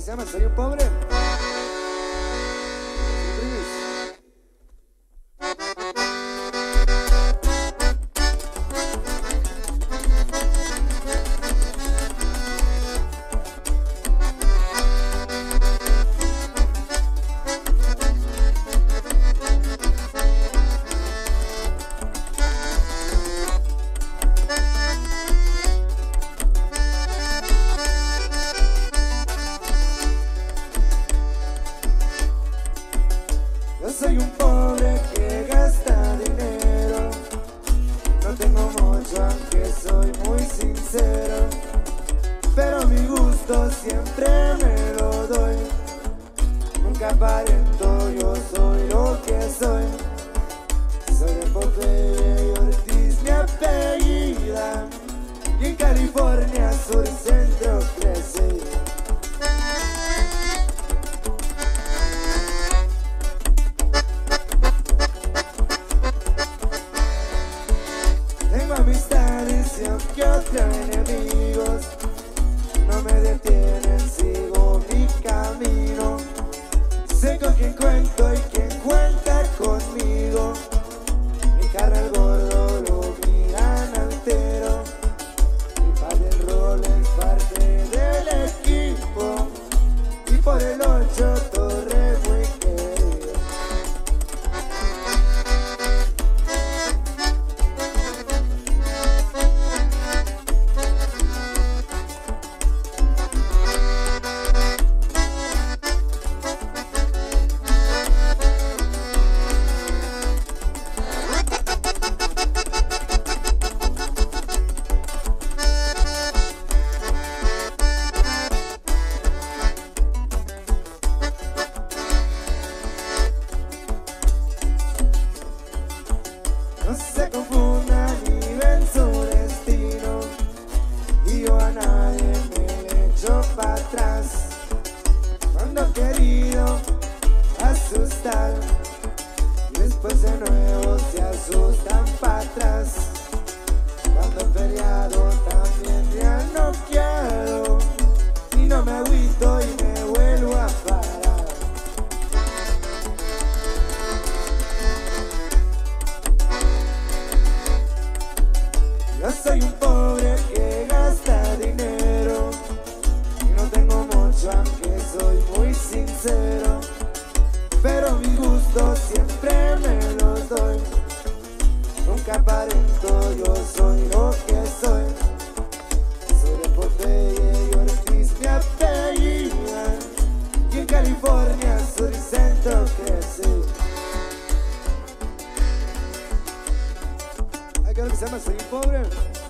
que se llama Soy un pobre. Yo soy un pobre que gasta dinero, no tengo mucho aunque soy muy sincero, pero mi gusto siempre me lo doy, nunca aparento, yo soy lo que soy. Soy de Popeye y Ortiz mi apellida, y en California sur centro crecí. Tengo amistades y aunque otros enemigos no me detienen, sigo mi camino. Sé con quién cuento y quién cuenta conmigo. Mi cara el gordo lo miran altero, mi padre el rol es parte del equipo, y por el 8 Torre muy querido. No se confunda ni ven su destino, y yo a nadie me le echo para atrás. Cuando he querido asustar, y después de nuevo se asustan para atrás. Cuando he peleado también me han noqueado, y no me agüito y me vuelvo a parar. Yo soy un pobre que gasta dinero, y no tengo mucho aunque soy muy sincero, pero mi gusto siempre me los doy, nunca aparento, yo soy lo que soy. Soy de Popeye y Ortiz mi apellida, y en California sur y centro crecí. Hay que ver que se llama Soy un pobre.